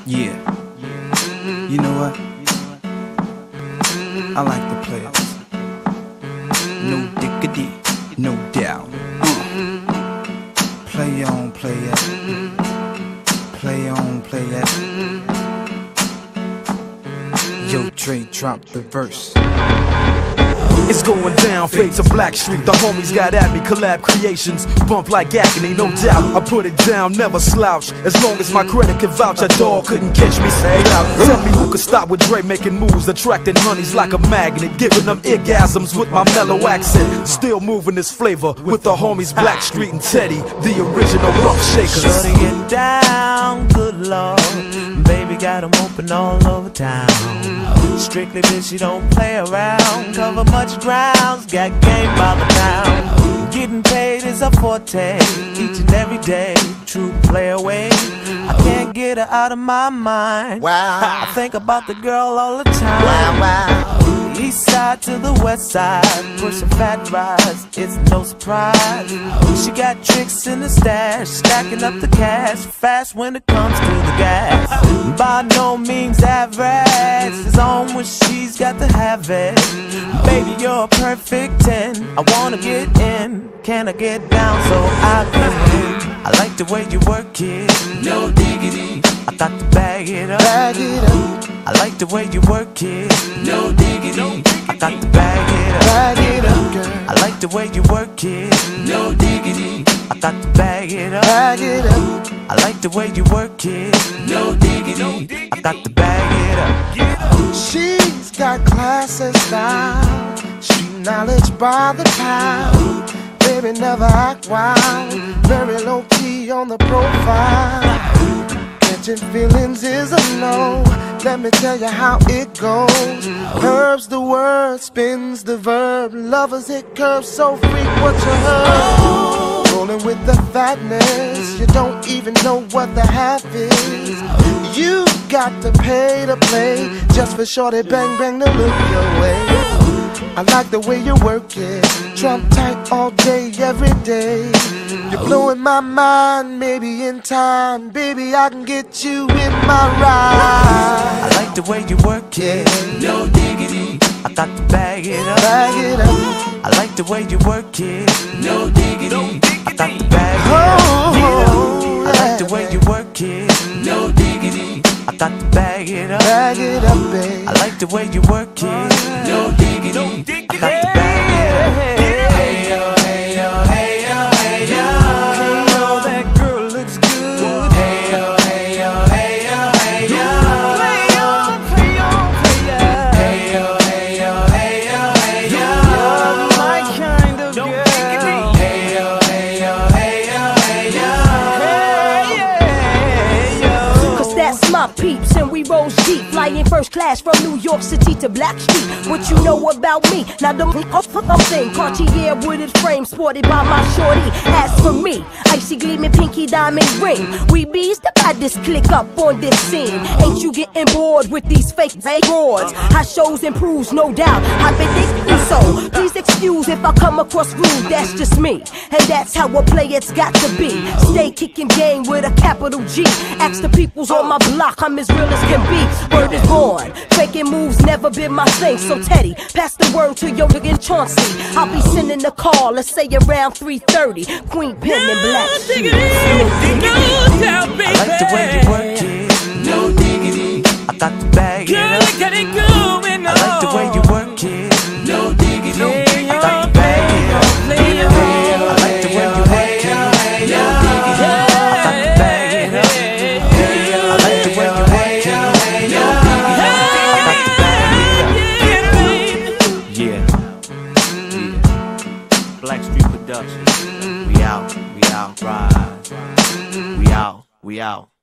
Yeah. You know what? I like the players. No diggity, no doubt. Play on, play it. Play on, play it. Yo, Dree, drop the verse. It's going down, fade to Blackstreet. The homies got at me, collab creations, bump like acne, no doubt. I put it down, never slouch. As long as my credit can vouch, a dog couldn't catch me. Say out. Tell me who could stop with Dree making moves, attracting honeys like a magnet, giving them eargasms with my mellow accent. Still moving this flavor with the homies Blackstreet and Teddy, the original rough shakers. Shorty get down, good lord. Baby got 'em open all over town. Strictly bitch, you don't play around. Cover much grounds, got game by the pound. Getting paid is a forte, each and every day. True play away, I can't get her out of my mind. Wow. I think about the girl all the time. Wow, wow. East side to the west side, pushing fat rides, it's no surprise. She got tricks in the stash, stacking up the cash, fast when it comes to the gas. By no means average, it's on when she's got to have it. Baby, you're a perfect 10, I wanna get in, can I get down so I can win? I like the way you work it, no diggity, I got to bag it up. Bag it up. I like the way you work it, no diggity, I got to bag it up. Bag it up, girl. I like the way you work it, no diggity, I got to bag it up. Bag it up. I like the way you work it, no diggity, I got to bag it up. She's got class and style, street knowledge by the pound. Baby never act wild, very low key on the profile. Catching feelings is a no, let me tell you how it goes. Herbs the word, spins the verb, lovers hit curves so freak what you heard. Rolling with the fatness, you don't even know what the half is. You got to pay to play, just for shorty bang bang to look your way. I like the way you work it, trump tight all day, every day. You're blowing my mind, maybe in time, baby I can get you in my ride. I like the way you work it, no diggity, I got to bag it up. Bag it up. I like the way you work it, no diggity, I got to bag it up. I like the way you work it, no diggity, I got to bag it up. Bag it up, babe. I like the way you work it, no diggity, I got to bag it up. Hey yo, hey yo, hey yo, hey yo. Hey yo, that girl looks good. Hey yo, hey yo, hey yo, hey yo. Play on, play on, play on. Hey yo, hey yo, hey yo, hey yo. You're my kind of girl. Hey yo, hey yo, hey yo, hey yo. Hey yo. Cause that's my peeps and we roll deep, flying first class from New York City to Blackstreet. What you know about me? Now don't I'm saying Cartier wooded frame sported by my shorty. As for me, icy gleaming pinky diamond ring. We bees the baddest click up on this scene. Ain't you getting bored with these fake broads? How shows improves, no doubt. I've been thinking so. Please excuse if I come across rude, that's just me. And that's how a player's got to be. Stay kicking game with a capital G. Ask the peoples on my block, I'm as real as can be. Word is born, faking moves never been my thing. So Teddy, pass the word to your nigga Chauncey. I'll be sending a call, let's say around 3:30. Queen Pen and Blackstreet. I like the way you work it, no diggity, I got to bag it up. I like the way you work it, no diggity, I got to bag it up. I like the way you work it, no diggity, I got to bag it up. I like the way you work it, no diggity, I got to bag it up. Yeah, Blackstreet Productions. We out, ride. We out.